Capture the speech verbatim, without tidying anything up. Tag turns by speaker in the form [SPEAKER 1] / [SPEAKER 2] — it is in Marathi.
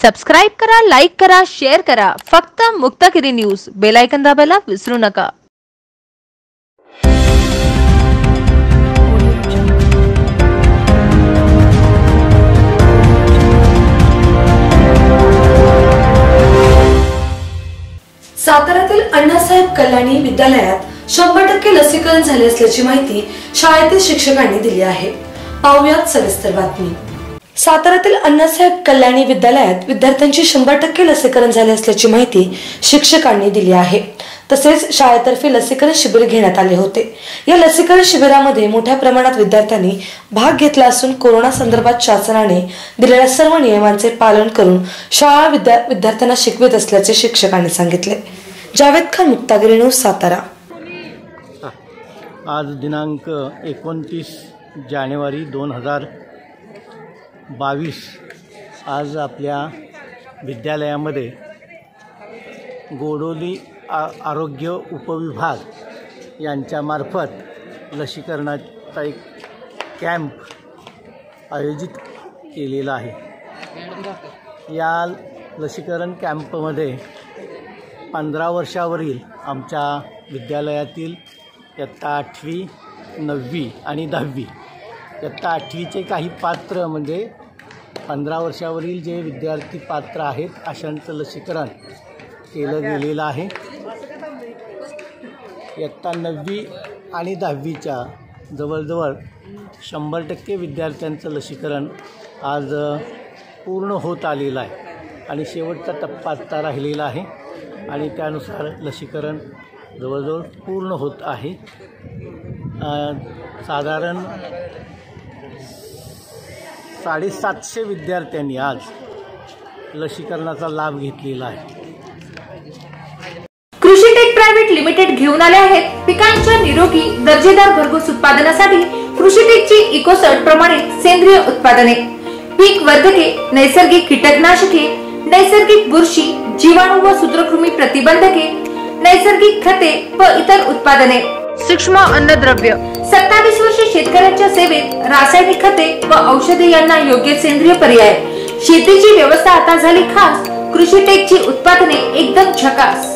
[SPEAKER 1] सबस्क्राइब करा, लाईक करा, शेअर करा. फक्त मुक्तागिरी न्यूज. बेल आयकॉन दाबायला विसरू नका.
[SPEAKER 2] साताऱ्यातील अण्णासाहेब कल्याणी विद्यालयात शंभर टक्के लसीकरण झाले असल्याची माहिती शाळेतील शिक्षकांनी दिली आहे. पाहुयात सविस्तर बातमी. साताऱ्यातील अण्णासाहेब कल्याणी विद्यालयात विद्यार्थ्यांची शंभर टक्के लसीकरण झाले असल्याची माहिती शिक्षकांनी दिली आहे. तसेच शाळेतर्फे लसीकरण शिबिर घेण्यात आले होते. या लसीकरण शिबिरामध्ये मोठ्या प्रमाणात विद्यार्थ्यांनी भाग घेतला असून कोरोना संदर्भात शासनाने दिलेल्या सर्व नियमांचे पालन करून शाळा विद्या विद्यार्थ्यांना शिकवित असल्याचे शिक्षकांनी सांगितले. जावेद खान, मुक्तागिरी न्यूज, सातारा.
[SPEAKER 3] आज दिनांक एकोणतीस जानेवारी दोन हजार बावीस आज आपल्या विद्यालयामध्ये गोडोली आ आरोग्य उपविभाग यांच्यामार्फत लसीकरणाचा एक कॅम्प आयोजित केलेला आहे. या लसीकरण कॅम्पमध्ये पंधरा वर्षावरील आमच्या विद्यालयातील इयत्ता आठवी, नववी आणि दहावी इयत्ता आठवीचे काही पात्र म्हणजे पंधरा वर्षावरील जे विद्यार्थी पात्र आहेत अशांचं लसीकरण केलं गेलेलं आहे. इयत्ता नववी आणि दहावीच्या जवळजवळ शंभर टक्के विद्यार्थ्यांचं लसीकरण आज पूर्ण होत आलेलं आहे आणि शेवटचा टप्पा आत्ता राहिलेला आहे आणि त्यानुसार लसीकरण जवळजवळ पूर्ण होत आहे. साधारण साडेसातशे विद्यार्थ्यांनी आज लसीकरणाचा लाभ घेतलेला आहे.
[SPEAKER 1] कृषी टेक प्रायव्हेट लिमिटेड घेऊन आले आहेत पिकांच्या निरोगी दर्जेदार भरघोस उत्पादनासाठी कृषी टेकची इकोसर्ट प्रमाणे सेंद्रिय उत्पादने, पीक वर्धके, नैसर्गिक कीटकनाशके, नैसर्गिक बुरशी, जीवाणू व सूत्रकृमी प्रतिबंधके, नैसर्गिक खते व इतर उत्पादने, सूक्ष्म अन्नद्रव्य. सत्तावीस वर्षे शेतकऱ्यांच्या सेवेत रासायनिक खते व औषधे यांना योग्य सेंद्रिय पर्याय. शेतीची व्यवस्था आता झाली खास. कृषी टेकची उत्पादने एकदम झकास.